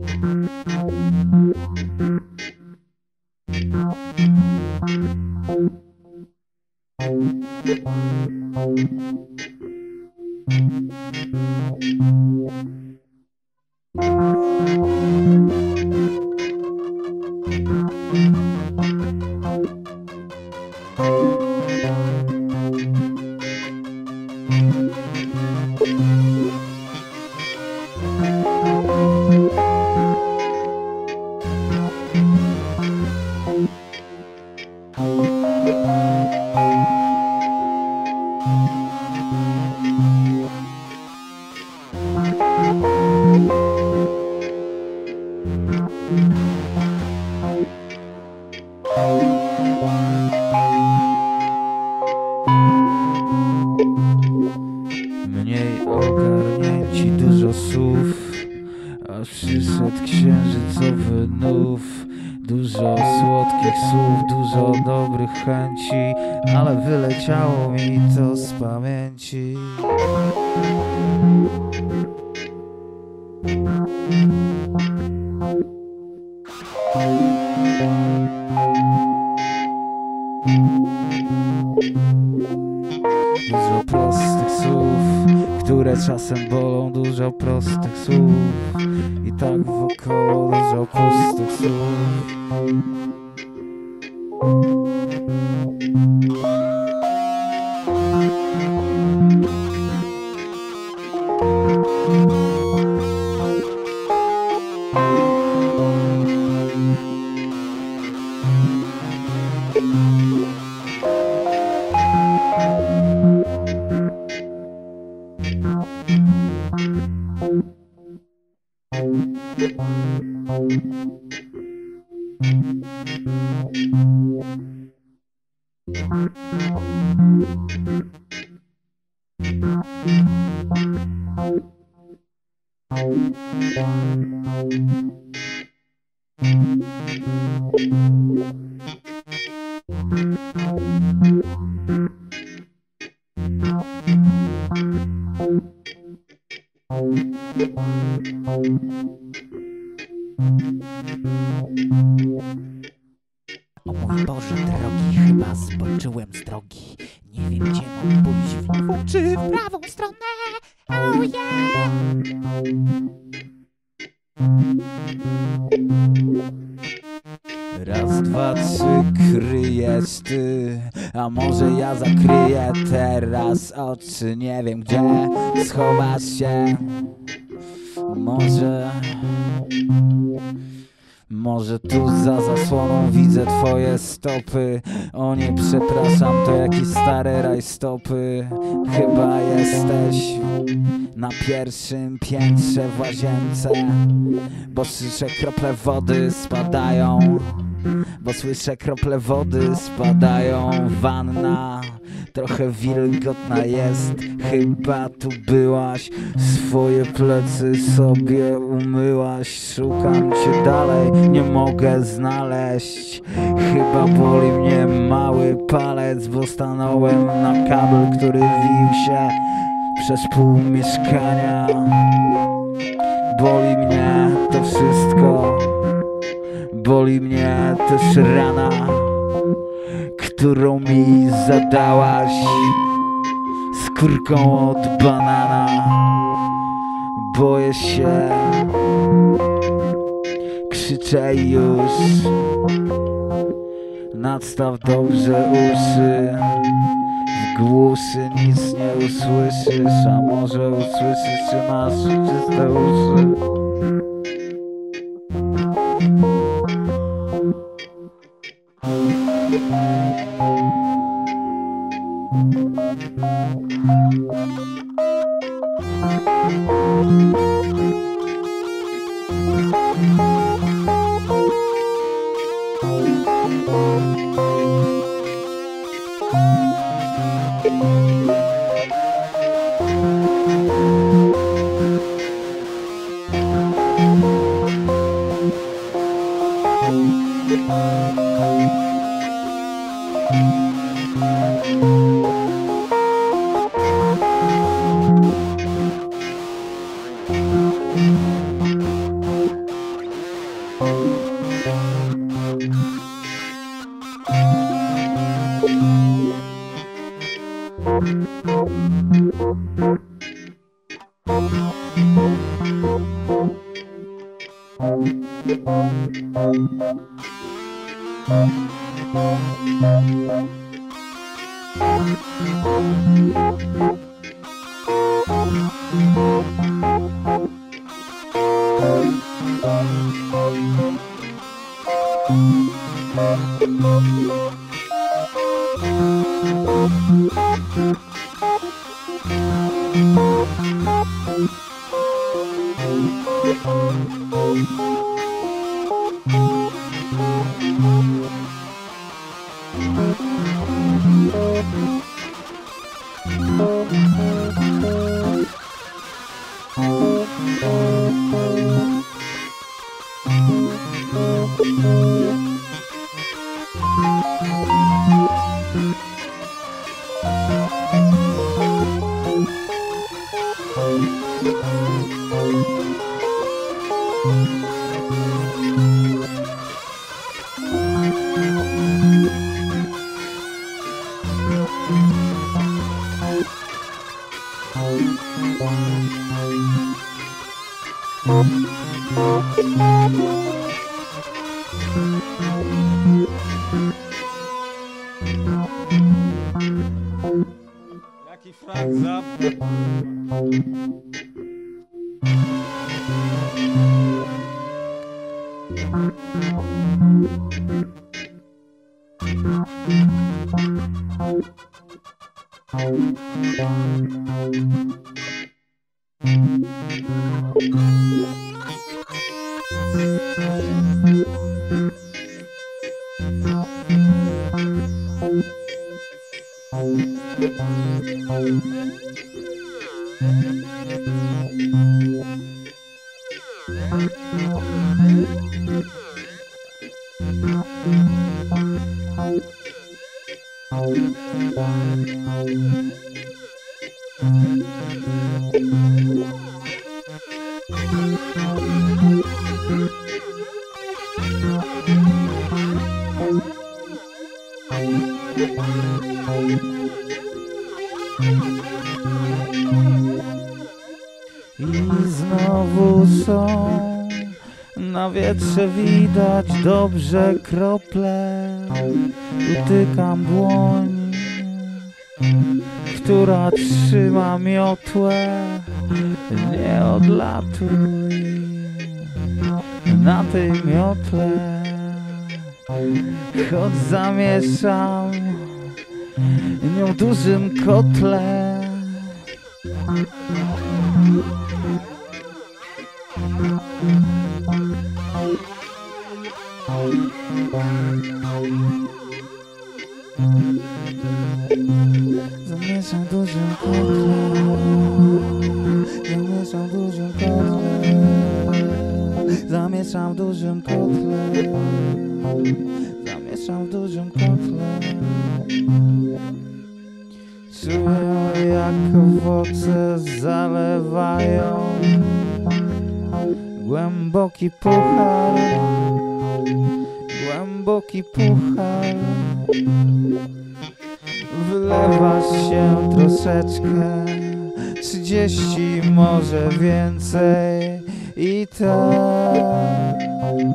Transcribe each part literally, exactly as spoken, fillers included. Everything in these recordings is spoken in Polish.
Mniej ogarnięci, dużo słów, aż przyszedł księżycowy nów. Dużo słodkich słów, dużo dobrych chęci, ale wyleciało mi to z pamięci. Dużo prostych słów, które czasem bolą, dużo prostych słów i tak wokoło dużo pustych słów. O mój Boże drogi, chyba zboczyłem z drogi. Nie wiem, gdzie mam pójść, w lewą czy w prawą stronę. Oh yeah! Raz, dwa, trzy, kryjesz ty, a może ja zakryję teraz oczy. Nie wiem, gdzie schować się. Może... Może tu za zasłoną widzę twoje stopy. O nie, przepraszam, to jakiś stary rajstopy. Chyba jesteś na pierwszym piętrze w łazience, bo słyszę krople wody spadają. Bo słyszę krople wody spadają. Wanna trochę wilgotna jest. Chyba tu byłaś, swoje plecy sobie umyłaś. Szukam cię dalej, nie mogę znaleźć. Chyba boli mnie mały palec, bo stanąłem na kabel, który wił się przez pół mieszkania. Boli mnie to wszystko, boli mnie też rana, którą mi zadałaś skórką od banana. Boję się, krzyczę już, nadstaw dobrze uszy. W głuszy nic nie usłyszysz, a może usłyszysz, czy masz czyste uszy. Jaki Frank Zappa. I znowu są na wietrze widać dobrze krople. Dotykam dłoń, która trzyma miotłę. Nie odlatuj na tej miotle, choć zamieszam nią w dużym kotle. Zamieszam w dużym kotle, zamieszam w dużym kotle, zamieszam w dużym kotle, zamieszam w dużym kotle. Czuję, jak owoce zalewają głęboki puchar, głęboki puchar. Wylewa się troszeczkę, trzydzieści może więcej i tak.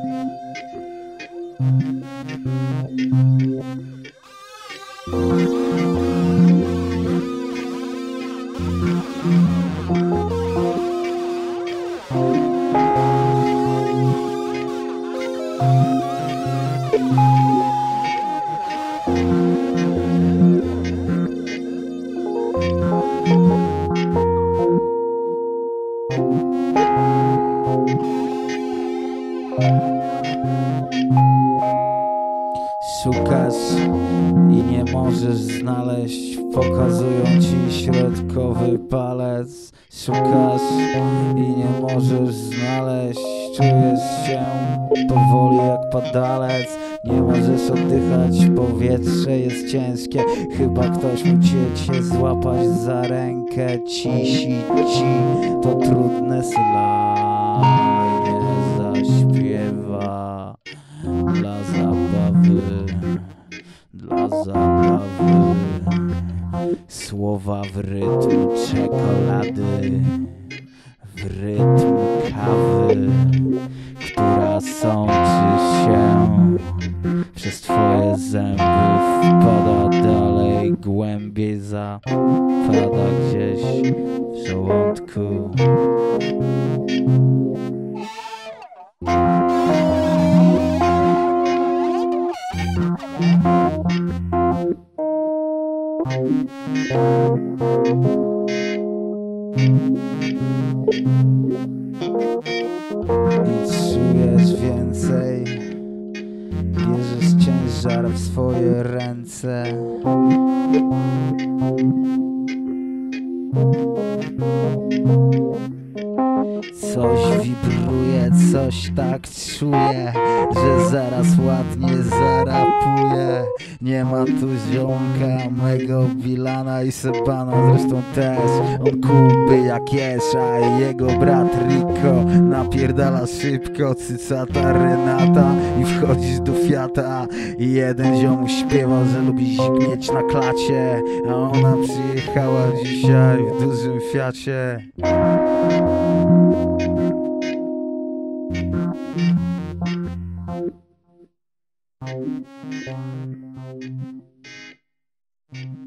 Szukasz i nie możesz znaleźć, pokazują ci środkowy palec. Szukasz i nie możesz znaleźć, czujesz się powoli jak padalec. Nie możesz oddychać, powietrze jest ciężkie, chyba ktoś musiał cię złapać za rękę. Cisi ci to trudne slajnie zaśpiewa dla zabawy, dla zabawy. Słowa w rytm czekolady, w rytm kawy, zęby, wpada dalej, głębiej zapada gdzieś w żołądku. I czujesz więcej, bierzesz ciężar w swoje ręce. Coś wibruje, coś tak czuję, że zaraz ładnie zarapuje. Nie ma tu ziomka, mego Bilana i Sebana zresztą też. On kuby jak Jesz, a jego brat Rico napierdala szybko, cycata Renata i wchodzisz do Fiata. I jeden ziom śpiewa, że lubi mieć na klacie, a ona przyjechała dzisiaj w dużym Fiacie. Thank you.